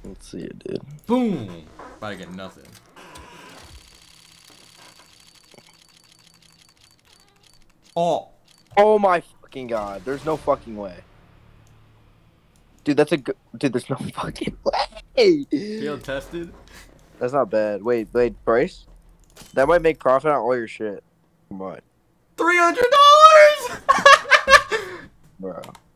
Let's see it, dude. Boom. About to get nothing. Oh. Oh my fucking god. There's no fucking way. Dude, that's a good. Dude, there's no fucking way. Field tested. That's not bad. Wait, Bryce? That might make profit on all your shit. Come on, $300. bro.